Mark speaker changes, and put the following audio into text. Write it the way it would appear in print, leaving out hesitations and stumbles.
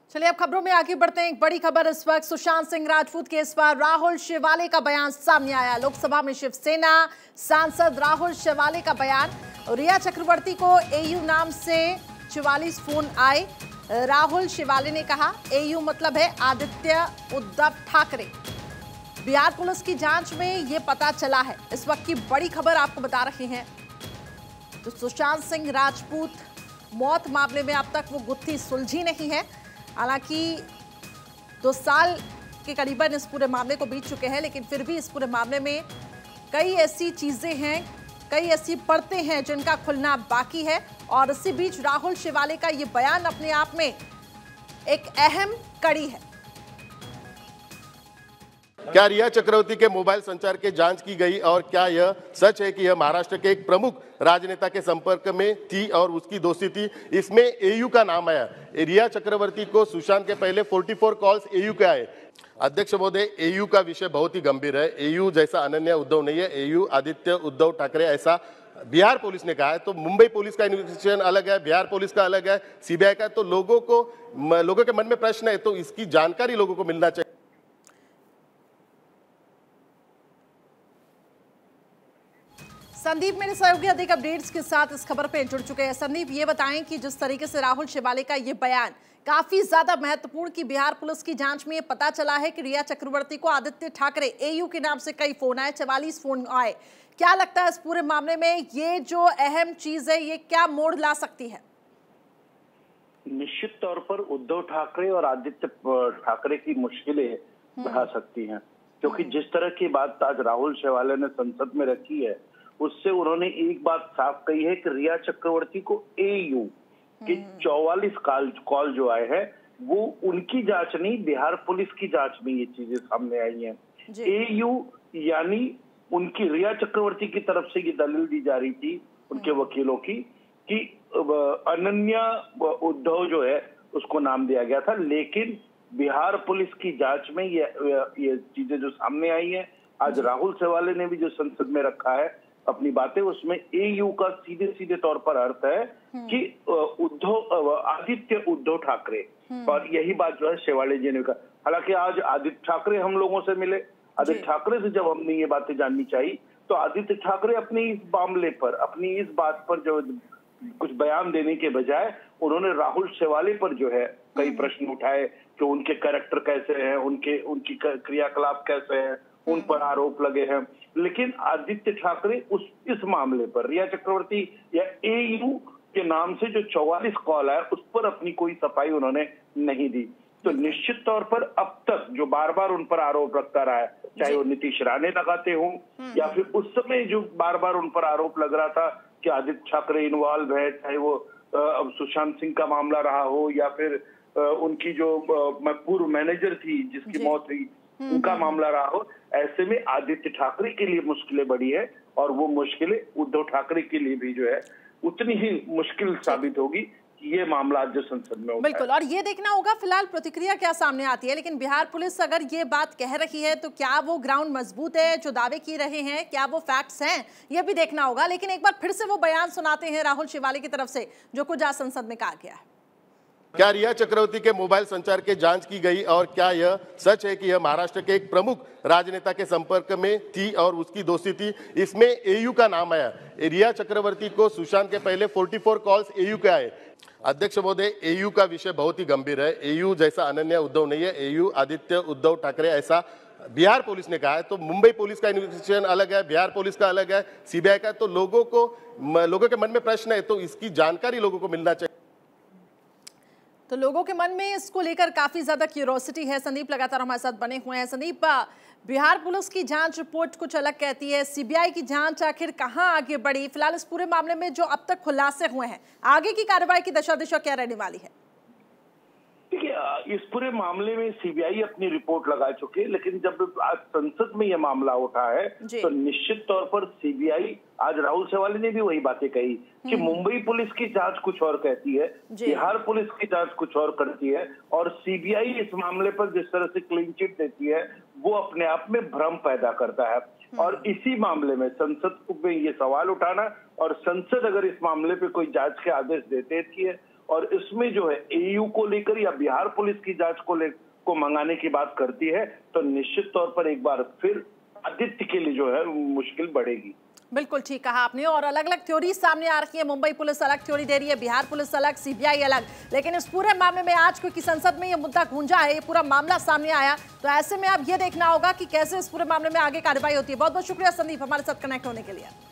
Speaker 1: चलिए अब खबरों में आगे बढ़ते हैं। एक बड़ी खबर इस वक्त सुशांत सिंह राजपूत केस पर राहुल शेवाले का बयान सामने आया। लोकसभा में शिवसेना सांसद राहुल शेवाले का बयान। रिया चक्रवर्ती को एयू नाम से 44 फोन आए। राहुल शेवाले ने कहा एयू मतलब है आदित्य उद्धव ठाकरे। बिहार पुलिस की जांच में ये पता चला है। इस वक्त की बड़ी खबर आपको बता रहे हैं। तो सुशांत सिंह राजपूत मौत मामले में अब तक वो गुत्थी सुलझी नहीं है। हालांकि 2 साल के करीबन इस पूरे मामले को बीत चुके हैं, लेकिन फिर भी इस पूरे मामले में कई ऐसी चीजें हैं, कई ऐसी परतें हैं जिनका खुलना बाकी है। और इसी बीच राहुल शेवाले का ये बयान अपने आप में एक अहम कड़ी है।
Speaker 2: क्या रिया चक्रवर्ती के मोबाइल संचार की जांच की गई और क्या यह सच है कि यह महाराष्ट्र के एक प्रमुख राजनेता के संपर्क में थी और उसकी दोस्ती थी? इसमें एयू का नाम आया। रिया चक्रवर्ती को सुशांत के पहले 44 कॉल्स एयू के आए। अध्यक्ष महोदय, एयू का विषय बहुत ही गंभीर है। एयू जैसा अनन्या उद्धव नहीं है। एयू आदित्य उद्धव ठाकरे ऐसा बिहार पुलिस ने कहा है। तो मुंबई पुलिस का इन्वेस्टिगेशन अलग है, बिहार पुलिस का अलग है, सीबीआई का। तो लोगों के मन में प्रश्न है, तो इसकी जानकारी लोगों को मिलना चाहिए।
Speaker 1: संदीप मेरे सहयोगी अधिक अपडेट्स के साथ इस खबर पे जुड़ चुके हैं। संदीप, ये बताएं कि जिस तरीके से राहुल शेवाले का ये बयान काफी ज्यादा महत्वपूर्ण कि बिहार पुलिस की जांच में ये पता चला है कि रिया चक्रवर्ती को आदित्य ठाकरे एयू के नाम से कई फोन आए, 44 फोन आए। क्या लगता है इस पूरे मामले में ये जो अहम चीज है ये क्या मोड़ ला सकती है?
Speaker 3: निश्चित तौर पर उद्धव ठाकरे और आदित्य ठाकरे की मुश्किलें बढ़ा सकती हैं, क्योंकि जिस तरह की बात आज राहुल शेवाले ने संसद में रखी है उससे उन्होंने एक बात साफ कही है कि रिया चक्रवर्ती को एयू के 44 कॉल जो आए हैं वो उनकी जांच नहीं, बिहार पुलिस की जांच में ये चीजें सामने आई हैं। एयू यानी उनकी रिया चक्रवर्ती की तरफ से ये दलील दी जा रही थी उनके वकीलों की कि अनन्या उद्धव जो है उसको नाम दिया गया था, लेकिन बिहार पुलिस की जांच में ये चीजें जो सामने आई हैं, आज राहुल शेवाले ने भी जो संसद में रखा है अपनी बातें, उसमें एयू का सीधे तौर पर अर्थ है कि आदित्य उद्धव ठाकरे। और यही बात जो है शेवाले जी ने कहा। हालांकि आज आदित्य ठाकरे हम लोगों से मिले, आदित्य ठाकरे से जब हमने ये बातें जाननी चाहिए तो आदित्य ठाकरे अपनी इस मामले पर, अपनी इस बात पर जो कुछ बयान देने के बजाय उन्होंने राहुल शेवाले पर जो है कई प्रश्न उठाए कि उनके कैरेक्टर कैसे हैं, उनकी क्रियाकलाप कैसे हैं, उन पर आरोप लगे हैं। लेकिन आदित्य ठाकरे इस मामले पर रिया चक्रवर्ती या एयू के नाम से जो 44 कॉल है उस पर अपनी कोई सफाई उन्होंने नहीं दी। तो निश्चित तौर पर अब तक जो बार बार उन पर आरोप लगता रहा है, चाहे वो नीतीश राणे लगाते हों या फिर उस समय जो बार बार उन पर आरोप लग रहा था कि आदित्य ठाकरे इन्वॉल्व है, चाहे वो सुशांत सिंह का मामला रहा हो या फिर उनकी जो पूर्व मैनेजर थी जिसकी मौत हुई उनका मामला रहा हो, ऐसे में आदित्य ठाकरे के लिए मुश्किलें बढ़ी है और वो मुश्किलें उद्धव ठाकरे के लिए भी जो है उतनी ही मुश्किल साबित होगी कि ये मामला आज जो संसद में होगा।
Speaker 1: बिल्कुल, और ये देखना होगा फिलहाल प्रतिक्रिया क्या सामने आती है। लेकिन बिहार पुलिस अगर ये बात कह रही है तो क्या वो ग्राउंड मजबूत है, जो दावे की रहे हैं क्या वो फैक्ट्स हैं, ये भी देखना होगा। लेकिन एक बार फिर से वो बयान सुनाते हैं राहुल शेवाले की तरफ से जो कुछ आज संसद में कहा गया है।
Speaker 2: क्या रिया चक्रवर्ती के मोबाइल संचार की जांच की गई और क्या यह सच है कि यह महाराष्ट्र के एक प्रमुख राजनेता के संपर्क में थी और उसकी दोस्ती थी? इसमें एयू का नाम आया। रिया चक्रवर्ती को सुशांत के पहले 44 कॉल्स एयू के आए। अध्यक्ष महोदय, एयू का विषय बहुत ही गंभीर है। एयू जैसा अनन्या उद्धव नहीं है। एयू आदित्य उद्धव ठाकरे ऐसा बिहार पुलिस ने कहा है। तो मुंबई पुलिस का इन्वेस्टिगेशन अलग है, बिहार पुलिस का अलग है, सीबीआई का। तो लोगों के मन में प्रश्न है, तो इसकी जानकारी लोगों को मिलना चाहिए।
Speaker 1: तो लोगों के मन में इसको लेकर काफी ज्यादा क्यूरोसिटी है। संदीप लगातार हमारे साथ बने हुए हैं। संदीप, बिहार पुलिस की जांच रिपोर्ट कुछ अलग कहती है, सीबीआई की जांच आखिर कहां आगे बढ़ी? फिलहाल इस पूरे मामले में जो अब तक खुलासे हुए हैं, आगे की कार्रवाई की दिशा क्या रहने वाली है?
Speaker 3: देखिए, इस पूरे मामले में सीबीआई अपनी रिपोर्ट लगा चुकी है, लेकिन जब आज संसद में यह मामला उठा है तो निश्चित तौर पर सीबीआई, आज राहुल शेवाले ने भी वही बातें कही कि मुंबई पुलिस की जांच कुछ और कहती है, बिहार पुलिस की जांच कुछ और करती है, और सीबीआई इस मामले पर जिस तरह से क्लीन चिट देती है वो अपने आप में भ्रम पैदा करता है। और इसी मामले में संसद में ये सवाल उठाना और संसद अगर इस मामले पे कोई जांच के आदेश देती है और इसमें जो है एयू को लेकर या बिहार पुलिस की जांच को मंगाने की बात करती है, तो निश्चित तौर पर एक बार फिर आदित्य के लिए जो है मुश्किल बढ़ेगी।
Speaker 1: बिल्कुल ठीक कहा आपने, और अलग अलग थ्योरी सामने आ रही है। मुंबई पुलिस अलग थ्योरी दे रही है, बिहार पुलिस अलग, सीबीआई अलग। लेकिन इस पूरे मामले में आज क्योंकि संसद में ये मुद्दा गूंजा है, ये पूरा मामला सामने आया, तो ऐसे में अब ये देखना होगा कि कैसे इस पूरे मामले में आगे कार्रवाई होती है। बहुत बहुत शुक्रिया संदीप हमारे साथ कनेक्ट होने के लिए।